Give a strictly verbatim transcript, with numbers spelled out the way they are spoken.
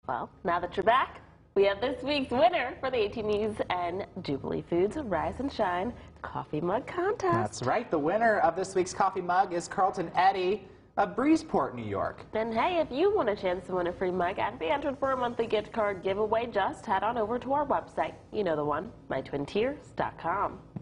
Well, now that you're back, we have this week's winner for the eighteen News and Jubilee Foods Rise and Shine Coffee Mug Contest. That's right. The winner of this week's coffee mug is Carlton Eddy of Breezeport, New York. And hey, if you want a chance to win a free mug and be entered for a monthly gift card giveaway, just head on over to our website. You know the one, my twin tiers dot com.